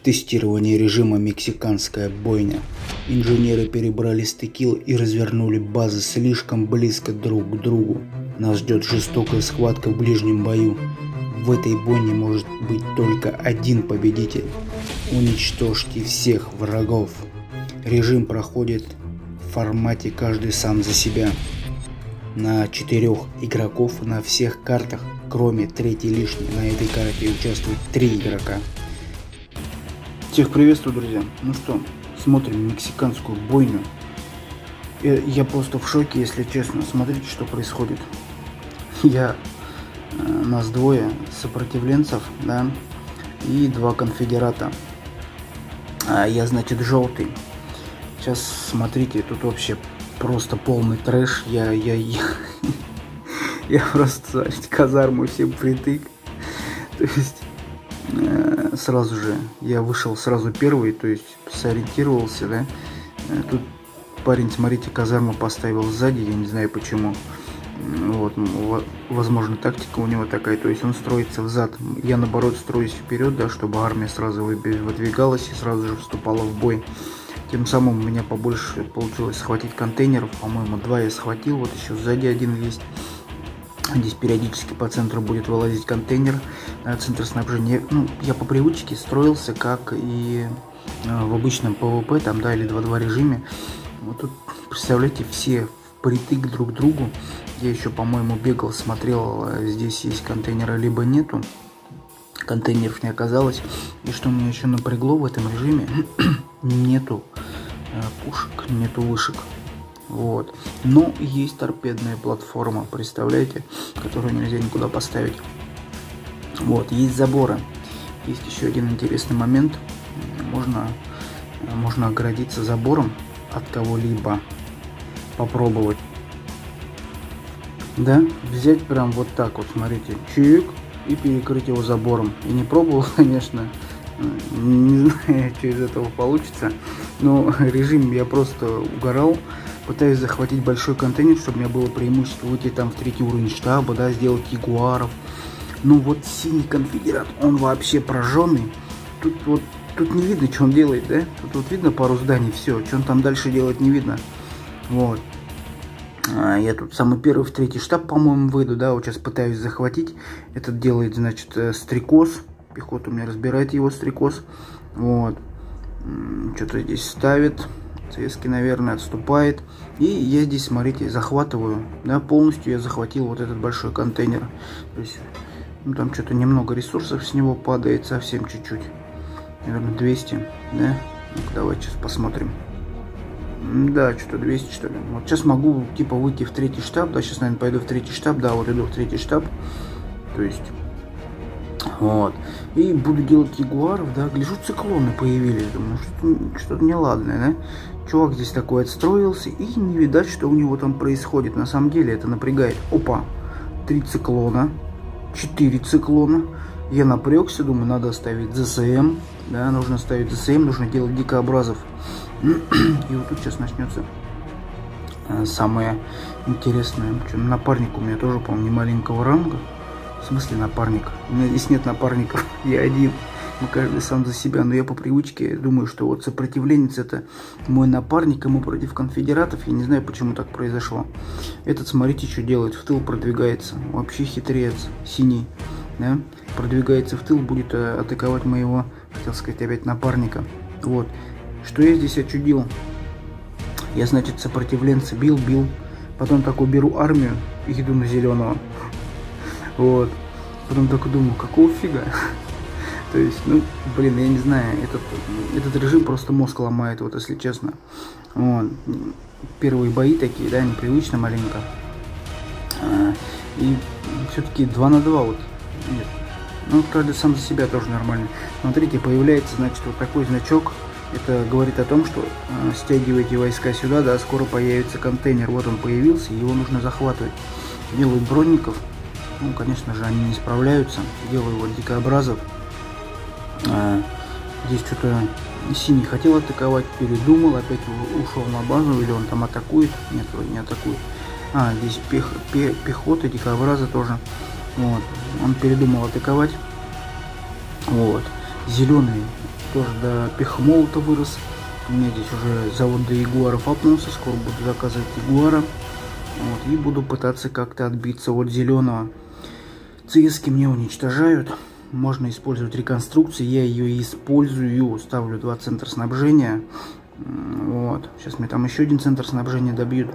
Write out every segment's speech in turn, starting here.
тестировании режима «Мексиканская бойня». Инженеры перебрали стыкил и развернули базы слишком близко друг к другу. Нас ждет жестокая схватка в ближнем бою. В этой бойне может быть только один победитель. Уничтожьте всех врагов. Режим проходит в формате «каждый сам за себя». На 4 игроков на всех картах, кроме третьей лишней, на этой карте участвует 3 игрока. Всех приветствую, друзья. Ну что, смотрим мексиканскую бойню. Я просто в шоке, если честно. Смотрите, что происходит. Нас двое сопротивленцев, да, и 2 конфедерата. А я, значит, желтый. Сейчас смотрите, тут вообще просто полный трэш. Я просто, смотрите, казарму всем притык. То есть сразу же я вышел сразу первый, то есть сориентировался, да. Тут парень, смотрите, казарму поставил сзади, я не знаю почему. Вот, возможно, тактика у него такая, то есть он строится взад. Я, наоборот, строюсь вперед, да, чтобы армия сразу выдвигалась и сразу же вступала в бой. Тем самым у меня побольше получилось схватить контейнеров, по-моему, 2 я схватил, вот еще сзади один есть. Здесь периодически по центру будет вылазить контейнер, центр снабжения. Ну, я по привычке строился, как и в обычном PvP, там, да, или 2-2 режиме. Вот тут, представляете, все впритык друг к другу. Я еще, по-моему, бегал, смотрел, здесь есть контейнеры, либо нету. Контейнеров не оказалось. И что меня еще напрягло в этом режиме, нету пушек, нету вышек. Вот. Но есть торпедная платформа, представляете, которую нельзя никуда поставить. Вот, есть заборы. Есть еще один интересный момент. Можно оградиться забором от кого-либо. Попробовать. Да, взять прям вот так вот, смотрите, чик, и перекрыть его забором. И не пробовал, конечно, не знаю, что из этого получится. Но режим я просто угорал. Пытаюсь захватить большой контейнер, чтобы у меня было преимущество выйти там в 3-й уровень штаба, да, сделать ягуаров. Ну вот синий конфедерат, он вообще прожженный. Тут не видно, что он делает, да? Тут вот видно пару зданий, все, что он там дальше делать не видно. Вот. Я тут самый первый в 3-й штаб, по-моему, выйду, да, вот сейчас пытаюсь захватить. Этот делает, значит, стрекоз. Пехота у меня разбирает его стрекоз. Вот. Что-то здесь ставит. Цески, наверное, отступает. И я здесь, смотрите, захватываю. Да, полностью я захватил вот этот большой контейнер. То есть, ну, там что-то немного ресурсов с него падает, совсем чуть-чуть. Наверное, 200, да? Ну-ка, давайте сейчас посмотрим. Да, что-то 200, что ли. Вот сейчас могу, типа, выйти в 3-й штаб. Да, сейчас, наверное, пойду в 3-й штаб. Да, вот иду в 3-й штаб. То есть, вот. И буду делать ягуаров, да. Гляжу, циклоны появились. Думаю, что-то неладное, да. Чувак здесь такой отстроился. И не видать, что у него там происходит. На самом деле это напрягает. Опа. 3 циклона. 4 циклона. Я напрягся, думаю, надо ставить ЗСМ. Да, нужно ставить ЗСМ, нужно делать дикообразов. И вот тут сейчас начнется самое интересное. Напарник у меня тоже, по-моему, не маленького ранга. В смысле напарник? У меня здесь нет напарников, я один. Мы каждый сам за себя. Но я по привычке думаю, что вот сопротивленец это мой напарник, ему против конфедератов. Я не знаю, почему так произошло. Этот, смотрите, что делает. В тыл продвигается. Вообще хитрец. Синий. Да? Продвигается в тыл, будет атаковать моего, хотел сказать, опять напарника. Вот. Что я здесь очудил? Я, значит, сопротивленца бил. Потом такой беру армию и иду на зеленого. Вот. Потом такой думаю, какого фига? То есть, ну, блин, я не знаю, этот режим просто мозг ломает, вот, если честно. Вот. Первые бои такие, да, непривычно маленько. И все-таки 2 на 2, вот. Нет. Ну, каждый сам за себя тоже нормально. Смотрите, появляется, значит, вот такой значок. Это говорит о том, что стягивайте войска сюда, да, скоро появится контейнер. Вот он появился, его нужно захватывать. Делаю бронников. Ну, конечно же, они не справляются. Делаю вот дикообразов. Здесь что-то синий хотел атаковать, передумал, опять ушел на базу, или он там атакует. Нет, вроде не атакует. Здесь пехота, дикообразы тоже. Вот. Он передумал атаковать. Вот. Зеленый тоже до пехмолота вырос. У меня здесь уже завод до ягуаров апнулся. Скоро буду заказывать ягуара. Вот, и буду пытаться как-то отбиться от зеленого. ЦСки мне уничтожают. Можно использовать реконструкцию. Я ее использую. Ставлю 2 центра снабжения. Вот. Сейчас мне там еще один центр снабжения добьют.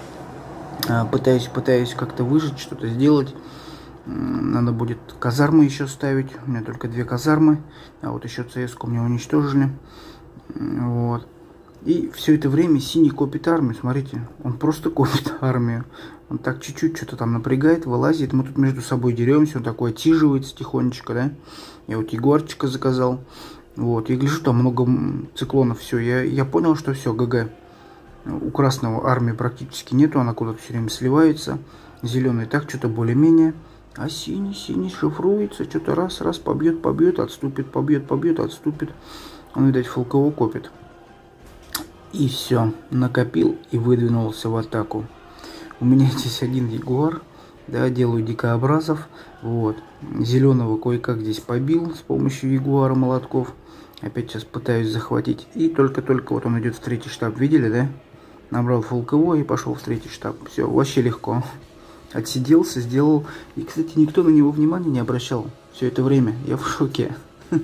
Пытаюсь как-то выжить, что-то сделать. Надо будет казармы еще ставить. У меня только 2 казармы. А вот еще ЦС-ку мне уничтожили. Вот. И все это время Синий копит армию. Смотрите, он просто копит армию. Он так чуть-чуть что-то там напрягает, вылазит. Мы тут между собой деремся. Он такой отсиживается тихонечко, да. Я вот ягуарчика заказал. Вот. Я гляжу, там много циклонов. Все. Я понял, что все, ГГ. У красного армии практически нету. Она куда-то все время сливается. Зеленый так что-то более-менее. А синий шифруется. Что-то раз побьет, отступит, побьет, отступит. Он, видать, ФЛКО копит. И все, накопил и выдвинулся в атаку. У меня здесь один ягуар, да, делаю дикообразов. Вот, зеленого кое-как здесь побил с помощью ягуара молотков. Опять сейчас пытаюсь захватить. И только-только вот он идет в 3-й штаб, видели, да? Набрал ФЛКО и пошел в 3-й штаб. Все, вообще легко. Отсиделся, сделал. И, кстати, никто на него внимания не обращал все это время. Я в шоке.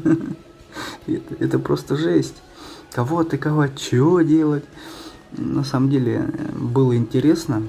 Это просто жесть. Кого атаковать, что делать. На самом деле было интересно,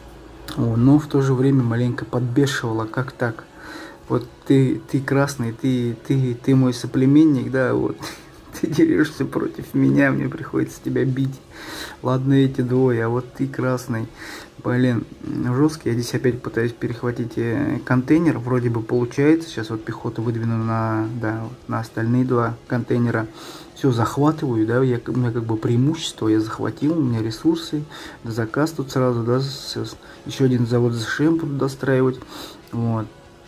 но в то же время маленько подбешивало, как так. Вот ты красный, ты мой соплеменник, да, вот. Ты дерешься против меня, мне приходится тебя бить. Ладно, эти двое, а вот ты красный. Блин, жесткий. Я здесь опять пытаюсь перехватить контейнер. Вроде бы получается. Сейчас вот пехоту выдвину на остальные 2 контейнера. Все, захватываю, да. У меня как бы преимущество. Я захватил, у меня ресурсы. Заказ тут сразу, да. Еще один завод ЗШМ буду достраивать. Вот.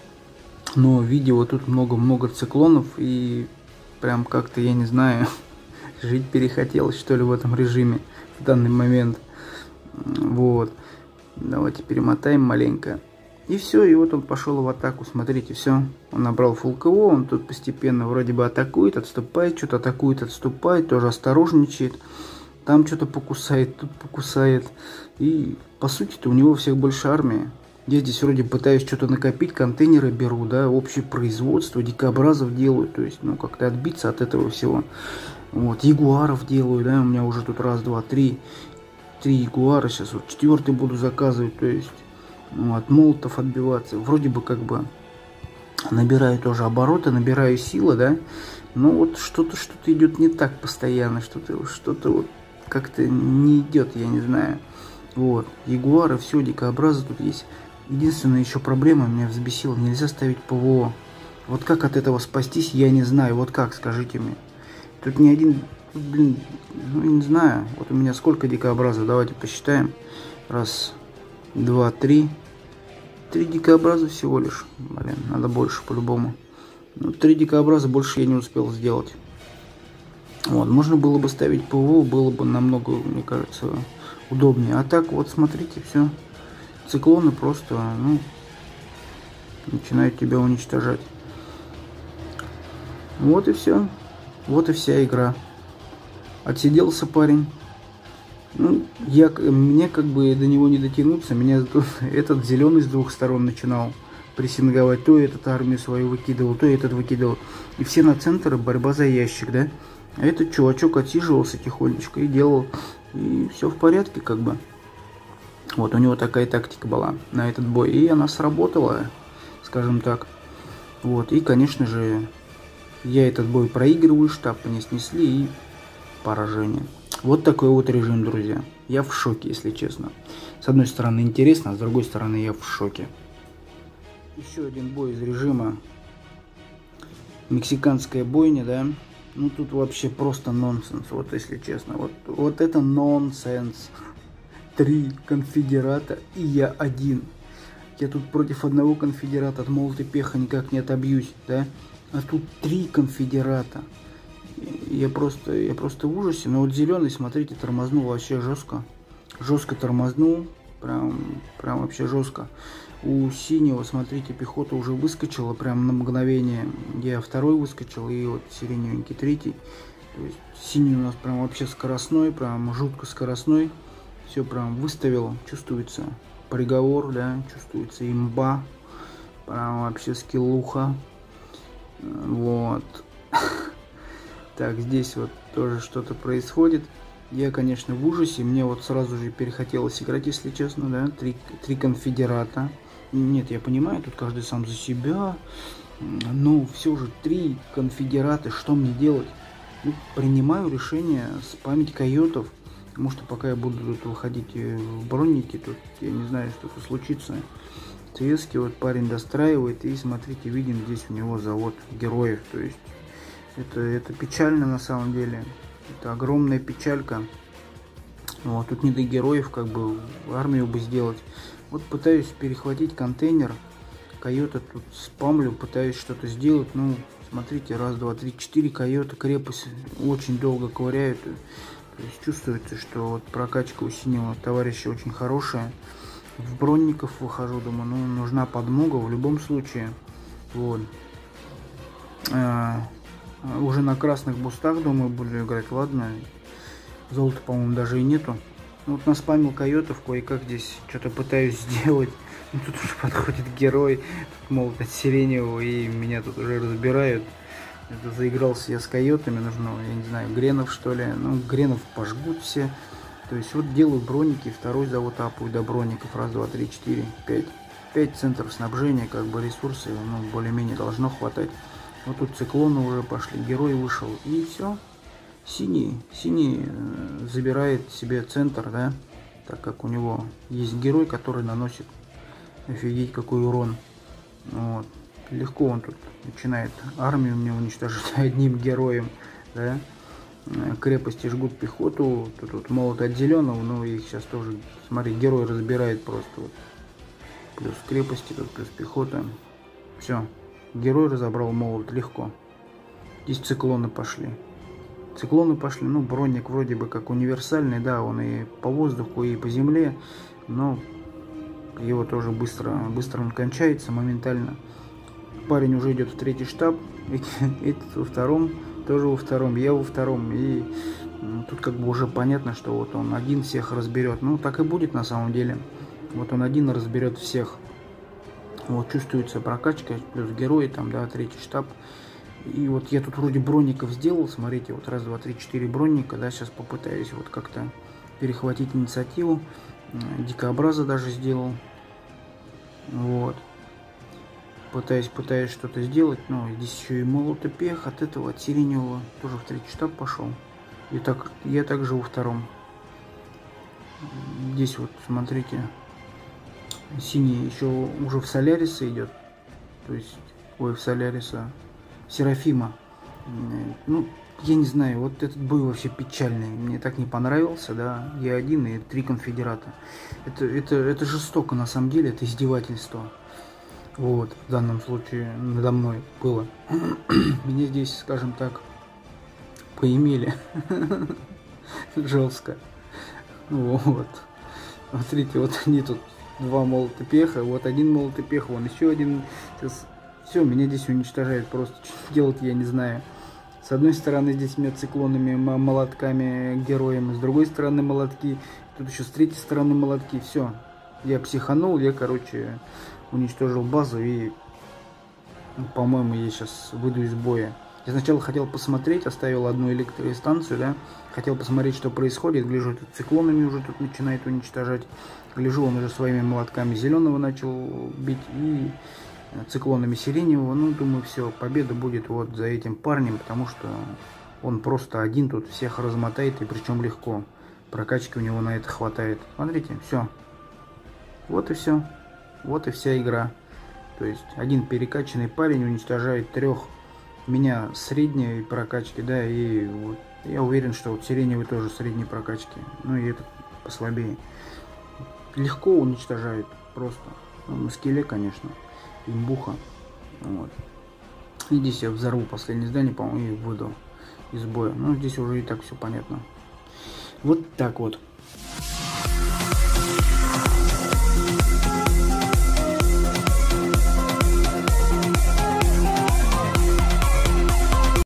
Но видео тут много циклонов. И прям как-то, я не знаю, жить перехотелось, что ли, в этом режиме в данный момент. Вот. Давайте перемотаем маленько. И все, и вот он пошел в атаку. Смотрите, все. Он набрал ФЛКО, он тут постепенно вроде бы атакует, отступает, что-то атакует, отступает, тоже осторожничает. Там что-то покусает, тут покусает. И по сути-то у него всех больше армии. Я здесь вроде пытаюсь что-то накопить, контейнеры беру, да, общее производство, дикообразов делаю, то есть, ну, как-то отбиться от этого всего. Вот, ягуаров делаю, да, у меня уже тут раз, два, три ягуара, сейчас вот 4-й буду заказывать, то есть, ну, от молотов отбиваться. Вроде бы как бы набираю тоже обороты, набираю силы, да, но вот что-то идет не так постоянно, что-то вот как-то не идет, я не знаю. Вот, ягуары, все, дикообразы тут есть. Единственная еще проблема меня взбесила, нельзя ставить ПВО. Вот как от этого спастись, я не знаю. Вот как, скажите мне. Тут ни один, блин, ну не знаю. Вот у меня сколько дикообразов, давайте посчитаем. Раз, два, 3. 3 дикообраза всего лишь. Блин, надо больше по-любому. Ну, 3 дикообраза больше я не успел сделать. Вот, можно было бы ставить ПВО, было бы намного, мне кажется, удобнее. А так вот смотрите, все. Циклоны просто, ну, начинают тебя уничтожать. Вот и все. Вот и вся игра. Отсиделся парень. Ну, мне как бы до него не дотянуться. Меня тут этот зеленый с 2 сторон начинал прессинговать. То этот армию свою выкидывал, то этот выкидывал. И все на центр, борьба за ящик, да? А этот чувачок отсиживался тихонечко и делал. И все в порядке, как бы. Вот у него такая тактика была на этот бой. И она сработала, скажем так. Вот. И, конечно же, я этот бой проигрываю. Штаб мне снесли и поражение. Вот такой вот режим, друзья. Я в шоке, если честно. С одной стороны интересно, а с другой стороны я в шоке. Еще один бой из режима. Мексиканская бойня, да. Ну тут вообще просто нонсенс, вот если честно. Вот это нонсенс. 3 конфедерата и я один. Я тут против одного конфедерата от молота пеха никак не отобьюсь, да? А тут 3 конфедерата. Я просто в ужасе. Но вот зеленый, смотрите, тормознул вообще жестко. Жестко тормознул. Прям вообще жестко. У синего, смотрите, пехота уже выскочила прям на мгновение. Я 2-й выскочил, и вот сиреневенький 3-й. То есть синий у нас прям вообще скоростной, прям жутко скоростной. Все прям выставил, чувствуется приговор, да, чувствуется имба. Прям вообще скиллуха. Вот. Так, здесь вот тоже что-то происходит. Я, конечно, в ужасе. Мне вот сразу же перехотелось играть, если честно, да. Три конфедерата. Нет, я понимаю, тут каждый сам за себя. Но все же 3 конфедераты, что мне делать? Ну, принимаю решение спамить койотов. Потому что пока я буду тут выходить в бронники, тут я не знаю, что-то случится. ЦСки вот парень достраивает, и смотрите, видим здесь у него завод героев. То есть это печально на самом деле. Это огромная печалька. Вот, тут не до героев, как бы армию бы сделать. Вот пытаюсь перехватить контейнер. Койота тут спамлю, пытаюсь что-то сделать. Ну, смотрите, раз, два, три, 4 койота, крепость очень долго ковыряют. То есть чувствуется, что вот прокачка у синего товарища очень хорошая. В бронников выхожу, думаю, ну, нужна подмога в любом случае. Вот. Уже на красных бустах, думаю, буду играть. Ладно, золота, по-моему, даже и нету. Вот наспамил койотов, кое-как здесь что-то пытаюсь сделать. Ну, тут уже подходит герой, тут молот от сиреневого, и меня тут уже разбирают. Это заигрался я с койотами, нужно, я не знаю, гренов что ли. Ну, гренов пожгут все. То есть вот делаю броники, второй завод апаю до броников. Раз, два, три, 4, 5. 5 центров снабжения, как бы ресурсы, ну, более-менее должно хватать. Вот тут циклоны уже пошли, герой вышел, и все. Синий забирает себе центр, да, так как у него есть герой, который наносит офигеть какой урон. Вот. Легко он тут начинает армию мне уничтожить одним героем, да. Крепости жгут пехоту, тут молот от зеленого, но их сейчас тоже, смотри, герой разбирает просто. Вот. Плюс крепости, тут плюс пехота. Все, герой разобрал молот легко. Здесь циклоны пошли. Ну, броник вроде бы как универсальный, да, он и по воздуху, и по земле, но его тоже быстро он кончается моментально. Парень уже идет в 3-й штаб, этот во 2-м, тоже во 2-м, я во 2-м, и тут как бы уже понятно, что вот он один всех разберет. Ну, так и будет на самом деле. Вот он один разберет всех. Вот чувствуется прокачка, плюс герои там, да, 3-й штаб. И вот я тут вроде броников сделал, смотрите, вот раз, два, три, 4 броника, да, сейчас попытаюсь вот как-то перехватить инициативу. Дикообраза даже сделал. Вот. Пытаюсь что-то сделать, но здесь еще и молотопех от этого, от сиреневого, тоже в 3-й штаб пошел. И так, я также во 2-м. Здесь вот, смотрите, синий еще уже в Соляриса идет. То есть, ой, в Соляриса. Серафима. Ну, я не знаю, вот этот бой вообще печальный. Мне так не понравился, да. Я один и 3 конфедерата. Это жестоко, на самом деле, это издевательство. Вот, в данном случае надо мной было. Меня здесь, скажем так, поимели. Жестко. Вот. Смотрите, вот они тут 2 молотопеха, вот один молотопех, вон еще один. Сейчас все, меня здесь уничтожают просто. Что делать, я не знаю. С одной стороны здесь меня циклонами, молотками, героем, с другой стороны молотки. Тут еще с 3-й стороны молотки. Все, я психанул, я, короче, уничтожил базу и, по-моему, я сейчас выйду из боя. Я сначала хотел посмотреть, оставил одну электростанцию, да, хотел посмотреть, что происходит. Гляжу, тут циклонами уже тут начинает уничтожать. Гляжу, он уже своими молотками зеленого начал бить и циклонами сиреневого. Ну, думаю, все, победа будет вот за этим парнем, потому что он просто один тут всех размотает, и причем легко. Прокачки у него на это хватает. Смотрите, все. Вот и все. Вот и вся игра. То есть один перекачанный парень уничтожает 3. Меня средней прокачки, да, и вот я уверен, что вот сиреневый тоже средней прокачки. Ну и этот послабее. Легко уничтожает просто. Ну, на скилле, конечно. Имбуха. Вот. И здесь я взорву последнее здание, по-моему, и выйду из боя. Ну, здесь уже и так все понятно. Вот так вот.